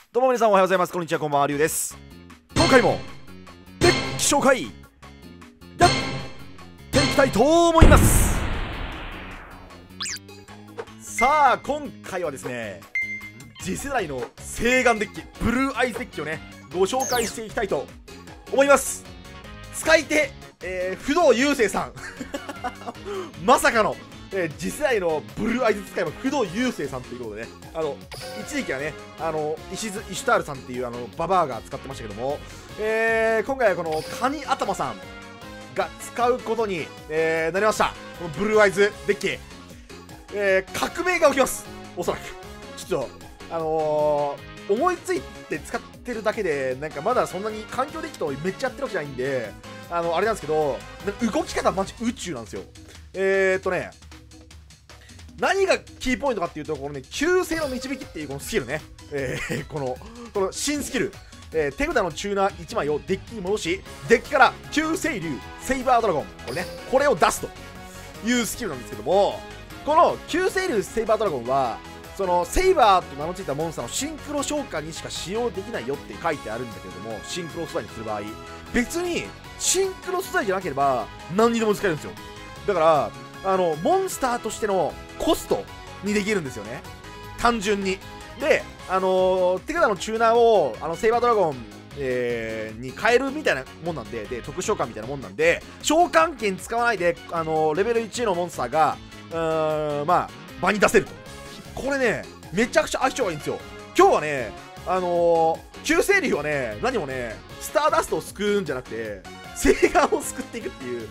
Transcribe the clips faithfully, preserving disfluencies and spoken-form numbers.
どうも皆さんおはようございます。こんにちは、こんばんは、りゅうです。今回もデッキ紹介やっていきたいと思います。さあ今回はですね、次世代の聖眼デッキブルーアイズデッキをねご紹介していきたいと思います。使い手、えー、不動雄星さんまさかの、えー、次世代のブルーアイズ使いの不動雄星さんということでね、あの一時期はね、あの石津石タールさんっていうあのババアが使ってましたけども、えー、今回はこのカニ頭さんが使うことに、えー、なりました。このブルーアイズデッキ、えー、革命が起きます。おそらくちょっとあのー、思いついて使ってるだけでなんかまだそんなに環境デッキとめっちゃやってるわけじゃないんで、あのあれなんですけど、動き方マジ宇宙なんですよ。えーっとね何がキーポイントかっていうと、このね旧星の導きっていうこのスキルね、えー、このこの新スキル、えー、手札のチューナーいちまいをデッキに戻し、デッキから旧星竜セイバードラゴン、これねこれを出すというスキルなんですけども、この旧星竜セイバードラゴンはそのセイバーと名の付いたモンスターのシンクロ召喚にしか使用できないよって書いてあるんだけれども、シンクロ素材にする場合別にシンクロ素材じゃなければ何にでも使えるんですよ。だからあのモンスターとしてのコストにできるんですよね、単純に。で、あのー、手札のチューナーをあのセイバードラゴン、えー、に変えるみたいなもんなんで、で特殊召喚みたいなもんなんで、召喚権使わないで、あのー、レベルいちのモンスターがうーんまあ場に出せると。これねめちゃくちゃ相性がいいんですよ。今日はねあのー、旧星竜はね何もねスターダストを救うんじゃなくて聖眼を救っていくっていう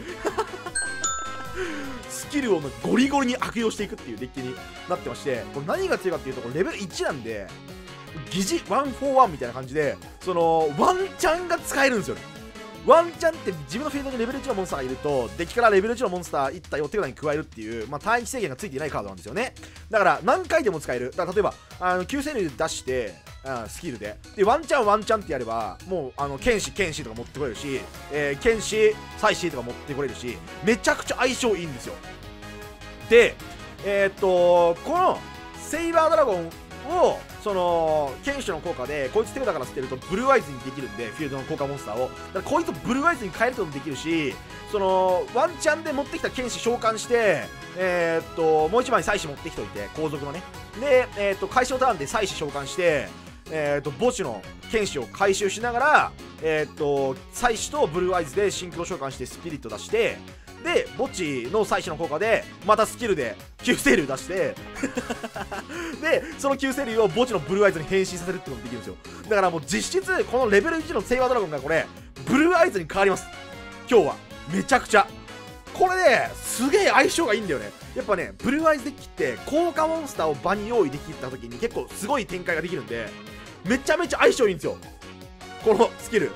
スキルをゴリゴリに悪用していくっていうデッキになってまして、これ何が強いかっていうと、これレベルいちなんで疑似ワンフォーワンみたいな感じで、そのワンチャンが使えるんですよね。ワンチャンって自分のフィールドにレベルいちのモンスターがいるとデッキからレベルいちのモンスターいち体を手札に加えるっていう、まあ、単一制限がついていないカードなんですよね。だから何回でも使える。だから例えばあの旧星竜出してあスキルででワンチャンワンチャンってやればもうあの剣士剣士とか持ってこれるし、えー、剣士祭司とか持ってこれるし、めちゃくちゃ相性いいんですよ。でえー、っとこのセイバードラゴンをその剣士の効果でこいつ手札から捨てるとブルーアイズにできるんで、フィールドの効果モンスターをだからこいつをブルーアイズに変えることもできるし、そのワンチャンで持ってきた剣士召喚してえー、っともういちまい祭司持ってきといて後続のねで、えー、っと開始のターンで祭司召喚してえー、っと墓地の剣士を回収しながらえー、っと祭司とブルーアイズでシンクロ召喚してスピリット出して、で墓地の祭司の効果でまたスキルで旧星竜出してでその旧星竜を墓地のブルーアイズに変身させるってことができるんですよ。だからもう実質このレベルいちのセイバードラゴンがこれブルーアイズに変わります。今日はめちゃくちゃこれねすげえ相性がいいんだよね。やっぱねブルーアイズデッキって効果モンスターを場に用意できた時に結構すごい展開ができるんで、めちゃめちゃ相性いいんですよこのスキル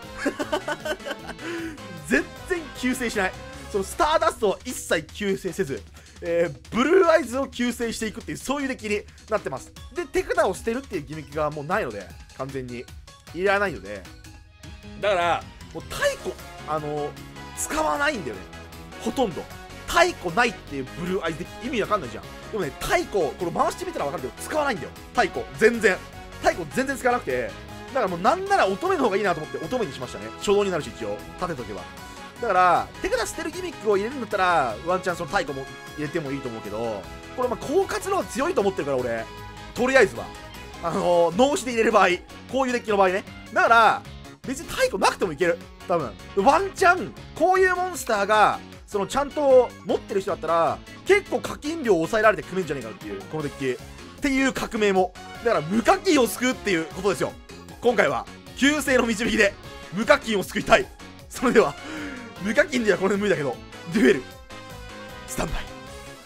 全然救世しない。そのスターダストを一切救世せず、えー、ブルーアイズを救世していくっていうそういうデッキになってます。で手札を捨てるっていうギミックがもうないので完全にいらないので、だからもう太鼓あのー、使わないんだよね。ほとんど太鼓ないっていうブルーアイズデッキ意味わかんないじゃん。でもね太鼓これ回してみたらわかるけど使わないんだよ太鼓。全然太鼓全然使わなくて、だからもうなんなら乙女の方がいいなと思って乙女にしましたね。初動になるし一応立てとけば。だから手札捨てるギミックを入れるんだったらワンチャンその太鼓も入れてもいいと思うけど、これまあ狡猾の方が強いと思ってるから俺とりあえずはあのー、脳死で入れる場合こういうデッキの場合ね。だから別に太鼓なくてもいける多分。ワンチャンこういうモンスターがそのちゃんと持ってる人だったら結構課金量を抑えられて組めんじゃねえかっていうこのデッキっていう革命も。だから無課金を救うっていうことですよ今回は。旧星の導きで無課金を救いたい。それでは無課金ではこれ無理だけどデュエルスタンバイ。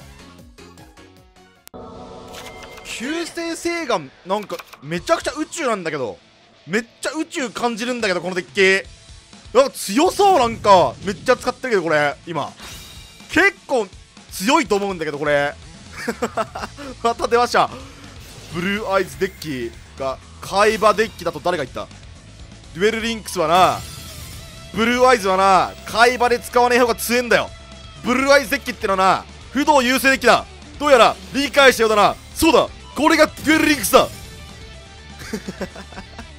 旧星聖眼なんかめちゃくちゃ宇宙なんだけど、めっちゃ宇宙感じるんだけどこのデッキなんか強そう。なんかめっちゃ使ってるけどこれ今結構強いと思うんだけどこれまた出ました。ブルーアイズデッキが海馬デッキだと誰が言った？デュエルリンクスはなブルーアイズはな海馬で使わねえ方が強えんだよ。ブルーアイズデッキってのはな不動優勢デッキだ。どうやら理解したようだな。そうだこれがデュエルリンクスだ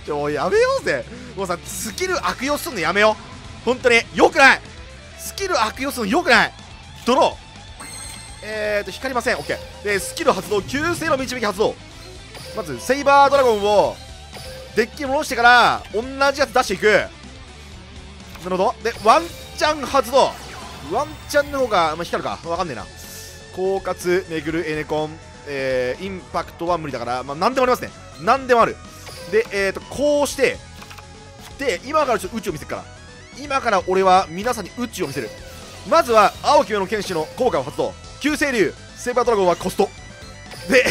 ちょやめようぜ。もうさスキル悪用すんのやめよう。本当によくない。スキル悪用するのよくない。ドローえーと光りません。 OK でスキル発動、旧姓の導き発動。まずセイバードラゴンをデッキに戻してから同じやつ出していく。なるほど。でワンチャン発動。ワンチャンの方が、まあ、光るかわかんねえな。狡猾めぐるエネコン、えー、インパクトは無理だから、まあ、何でもありますね。何でもある。でえーとこうしてで今からちょっと宇宙を見せるから、今から俺は皆さんに宇宙を見せる。まずは青き目の剣士の効果を発動。旧星竜セイバードラゴンはコストで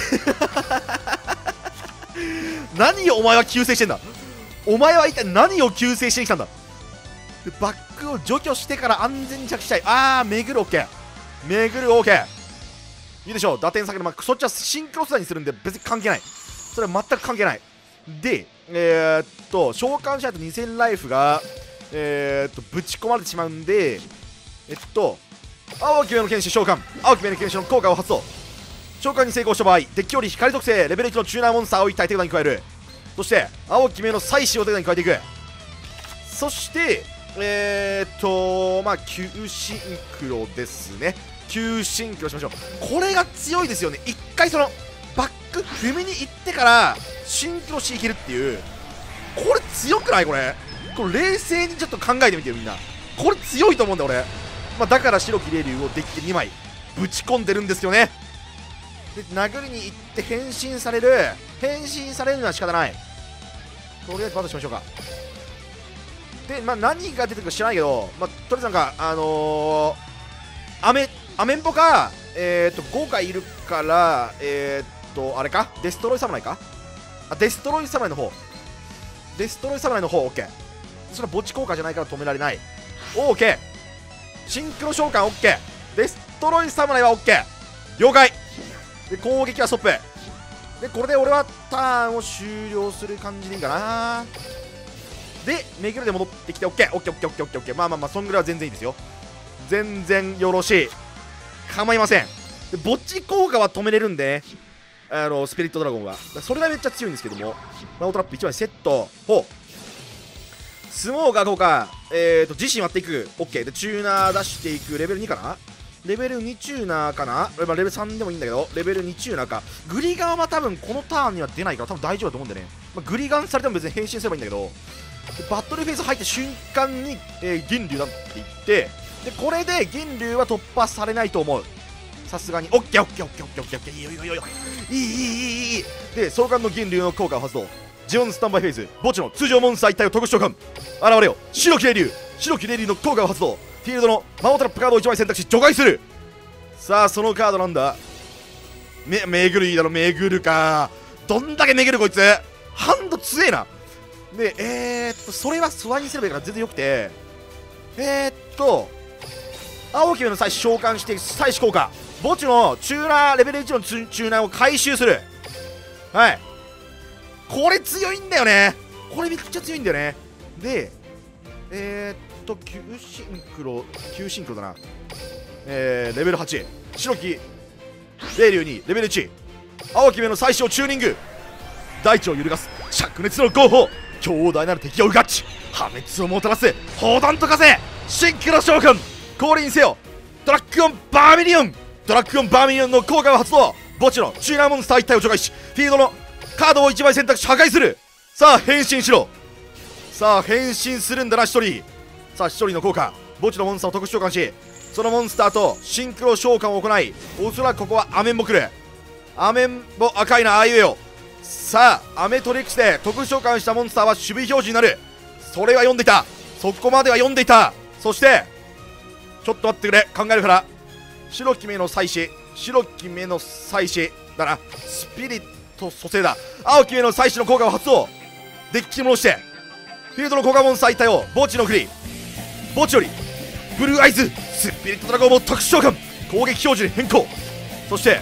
何をお前は救世してんだ。お前は一体何を救世してきたんだ。でバックを除去してから安全に着地したい。あー巡る OK 巡る OK いいでしょう。打点下げる、まあ、そっちはシンクロスラにするんで別に関係ない。それは全く関係ない。でえー、っと召喚しないとにせんライフがえー、っとぶち込まれてしまうんで、えっと青き目の剣士召喚、青き目の剣士の効果を発動。召喚に成功した場合、デッキより光特性レベルいちのチューナーモンスターをいち体手札に加える。そして青き目の祭祀を手札に加えていく。そしてえー、っとまあ旧シンクロですね。旧シンクロしましょう。これが強いですよね。一回そのバック踏みに行ってからシンクロしていけるっていう、これ強くない。これこれ冷静にちょっと考えてみてよみんな。これ強いと思うんだ俺。まあ、だから白き霊竜をデッキでにまいぶち込んでるんですよね。で殴りに行って変身される。変身されるのは仕方ない。とりあえずバトしましょうか。でまあ何が出てくるか知らないけど、まあ、とりあえずなんかあのー、アメアメンボかえー、っとごがいるからえー、っとあれかデストロイ侍か。あデストロイ侍の方デストロイ侍の方 OK。 それは墓地効果じゃないから止められない。 OK シンクロ召喚 OK。 デストロイ侍は OK 了解。で攻撃はストップで、これで俺はターンを終了する感じでいいかな。で巡るで戻ってきて OKOKOKOKOK。 まあまあまあそんぐらいは全然いいですよ。全然よろしい、構いません。で墓地効果は止めれるんで、あのスピリットドラゴンはそれがめっちゃ強いんですけども、マオトラップいちまいセット。ほうスモーカー効果、えーと自身割っていく OK でチューナー出していく。レベルにかな、レベルにチューナーかな、レベルさんでもいいんだけどレベルにチューナーか。グリガンは多分このターンには出ないから多分大丈夫だと思うんでね、まあ、グリガンされても別に変身すればいいんだけど、バトルフェイス入った瞬間に、えー、銀龍だっていって、でこれで銀龍は突破されないと思う。さすがに OKOKOKOKOK いいよいいよいいよいいいいいいいい。で双眼の銀龍の効果を発動。ジオンスタンバイフェイズ墓地の通常モンスター一体を特殊召喚。現れよ白き霊竜。白き霊竜の効果を発動。フィールドの魔王トラップカードをいちまい選択し除外する。さあそのカードなんだ。め巡るいいだろ。巡るか。どんだけ巡るこいつ。ハンド強えな。でえー、っとそれはスワにすればいいから全然よくて、えー、っと青き目の祭祀召喚して祭祀効果。墓地のチューナーレベルいちのチューナーを回収する。はいこれ強いんだよね。これめっちゃ強いんだよね。でえー、っと旧シンクロ旧シンクロだな。えー、レベルはち白き霊竜にレベルいち青き目の祭祀をチューニング。大地を揺るがす灼熱の号砲。強大なる敵をうがっち破滅をもたらす砲弾と風。シンクロ召喚降臨せよ。ドラッグオンバーミリオン。ドラッグオンバーミリオンの効果を発動。墓地のチューナーモンスター一体を除外しフィールドのカードをいちまい選択し破壊する。さあ変身しろ。さあ変身するんだなひとり。さあひとりの効果墓地のモンスターを特殊召喚しそのモンスターとシンクロ召喚を行い、おそらくここはアメンボ来る。アメンボ赤いなあいうえよ。さあアメトリックスで特殊召喚したモンスターは守備表示になる。それは読んでいた。そこまでは読んでいた。そしてちょっと待ってくれ考えるから。白き目の祭祀白き目の祭祀だな。スピリット蘇生だ。青き目の祭祀の効果を発動。デッキに戻してフィールドの効果モンスター一体を墓地の送り。墓地よりブルーアイズスピリットドラゴンを特殊召喚攻撃表示に変更。そして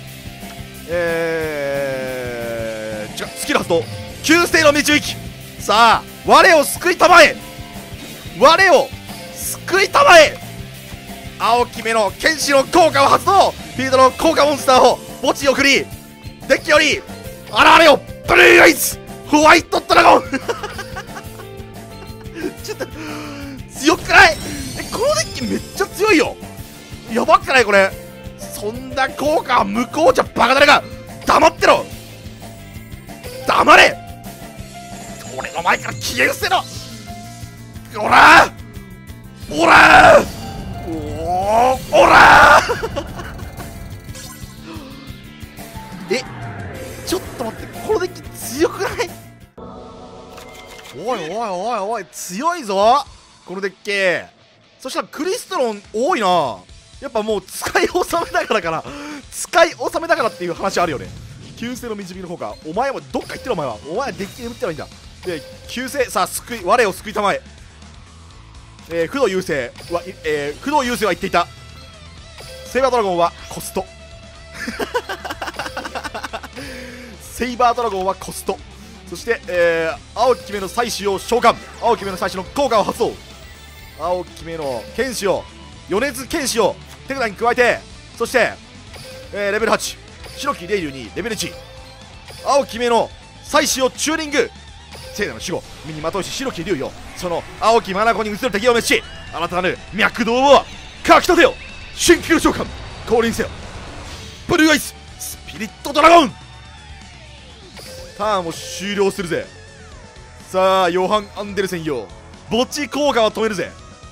えー、違うスキル発動旧姓の導き。さあ我を救いたまえ我を救いたまえ。青き目の剣士の効果を発動。フィールドの効果モンスターを墓地に送りデッキより現れよブルーアイズホワイトドラゴンちょっと強くない？え、このデッキめっちゃ強いよ。やばくないこれ。そんな効果は無効じゃバカだれが。黙ってろ、黙れ。俺の前から消え失せろ。おらーおらーおーおらーえ、ちょっと待って、このデッキ強くない？おいおいおいおい、強いぞこのデッキ。そしたらクリストロン多いな。やっぱもう使い納めだからかな。使い納めだからっていう話あるよね。旧姓の導きの方か。お前もどっか行ってろ。お前はお前はデッキで打ってればいいんだ。で、旧姓さあ救い我を救いたまえ。えー、不動優勢は、えー、不動優勢は言っていた。セイバードラゴンはコストセイバードラゴンはコスト。そして、えー、青き目の祭司を召喚。青き目の祭司の効果を発動。青き目の剣士を米津剣士を手札に加えて、そして、えー、レベルはち白き霊竜にレベルいち青き目の祭司をチューニング。聖なる守護身にまとうし白き竜よ、その青き眼に移る敵を滅し、新たなる脈動をかきたてよ。新旧召喚降臨せよ。ブルーアイススピリットドラゴン。ターンを終了するぜ。さあヨハン・アンデルセンよ、墓地効果を止めるぜ。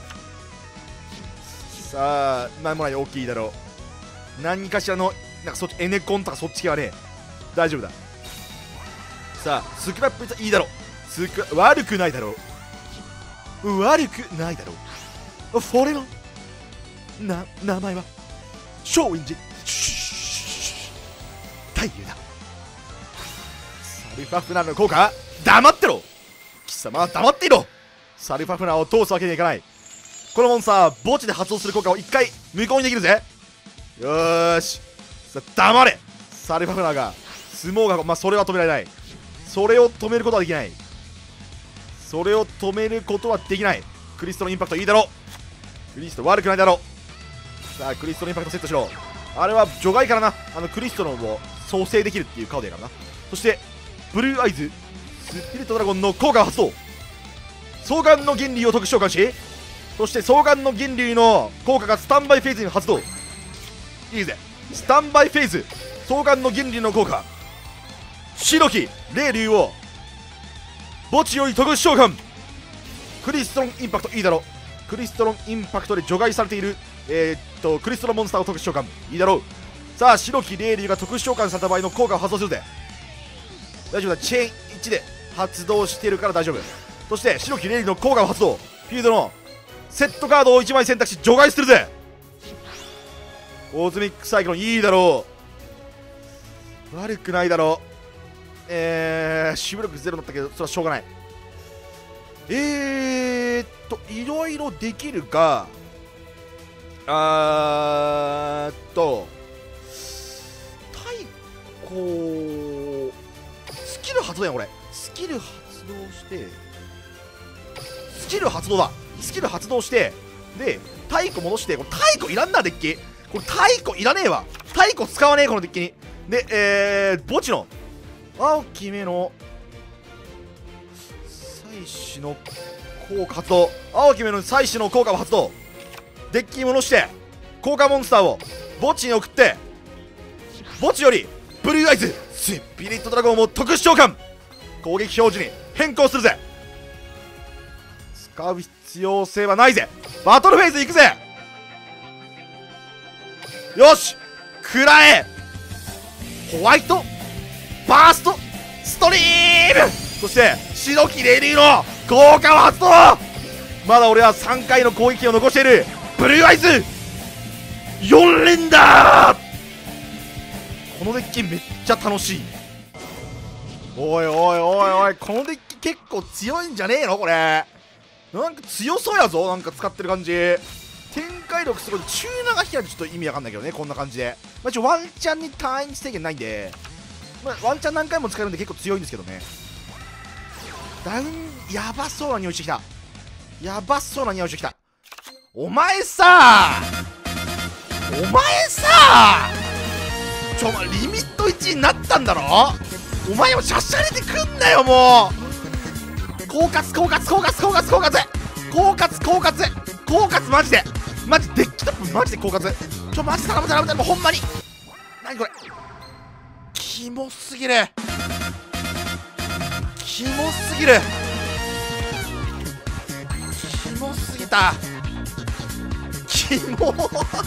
さあ何もない、大きいだろう。何かしらのなんかそっちエネコンとかそっち系はね大丈夫だ。さあスクラップいいだろう。スク悪くないだろう。悪くないだろう。フォレのな名前は松陰寺太夫だ。サルファフナーの効果黙ってろ。貴様は黙っていろ。サルファフナーを通すわけにはいかない。このモンスター墓地で発動する効果を一回無効にできるぜ。よーし、さあ黙れ。サルファフナーが相撲が、まあそれは止められない。それを止めることはできない。それを止めることはできない。クリストのインパクトいいだろう。クリスト悪くないだろう。さあクリストのインパクトセットしろ。あれは除外からな。あのクリストのを創生できるっていうカードやからな。そしてブルーアイズスピリットドラゴンの効果を発動。双眼の銀龍を特殊召喚し、そして双眼の銀龍の効果がスタンバイフェーズに発動。いいぜ。スタンバイフェーズ双眼の銀龍の効果、白き霊竜を墓地より特殊召喚。クリストロンインパクトいいだろう。クリストロンインパクトで除外されているえー、っとクリストロンモンスターを特殊召喚いいだろう。さあ白き霊竜が特殊召喚された場合の効果を発動するぜ。大丈夫だ。チェーンいちで発動してるから大丈夫。そして白き霊竜の効果を発動。フィールドのセットカードをいちまい選択し除外するぜ。オーズミックサイクロンいいだろう。悪くないだろう。えー、守備力ゼロだったけどそれはしょうがない。えーっといろいろできるが、あーっと太鼓スキル発動やん。これスキル発動してスキル発動だ。スキル発動してで太鼓戻して。これ太鼓いらんなデッキ。これ太鼓いらねえわ。太鼓使わねえこのデッキに。でえー、墓地の青き目の祭司の効果発動。青き目の祭司の効果を発動。デッキに戻して効果モンスターを墓地に送って、墓地よりブルーアイズスピリットドラゴンを特殊召喚。攻撃表示に変更するぜ。使う必要性はないぜ。バトルフェーズ行くぜ。よし食らえ。ホワイトバーストストリーム。そして白き霊竜の効果を発動。まだ俺はさんかいの攻撃を残している。ブルーアイズよん連だ。このデッキめっちゃ楽しい。おいおいおいおい、このデッキ結構強いんじゃねえのこれ。なんか強そうやぞ。なんか使ってる感じ。展開力すごい。中長引きはちょっと意味わかんないけどねこんな感じで。まあ、一応ワンチャンに単一制限ないんで、まあ、ワンチャン何回も使えるんで結構強いんですけどね。ダウンやばそうな匂いしてきた。やばそうな匂いしてきた。お前さお前さちょ、お前リミットいちになったんだろ。 お前もしゃしゃれてくんなよもう。狡猾狡猾狡猾狡猾狡猾狡猾狡猾狡猾マジでマジデッキトップマジで狡猾。ちょマジで頼む頼む頼むほんまに。何これキモすぎるキモすぎるキモすぎたキモ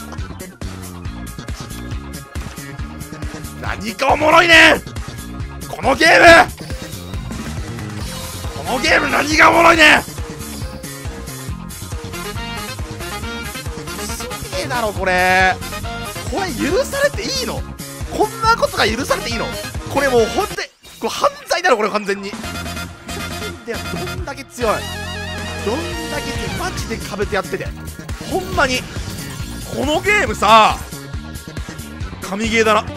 何かおもろいねんこのゲーム。このゲーム何がおもろいねん。すげえだろこれ。これ許されていいの？こんなことが許されていいの？これもうほんとにこれ犯罪だろこれ完全に。ふざけんだよ。どんだけ強いどんだけ強いマジで壁てやっててほんまにこのゲームさ神ゲーだな。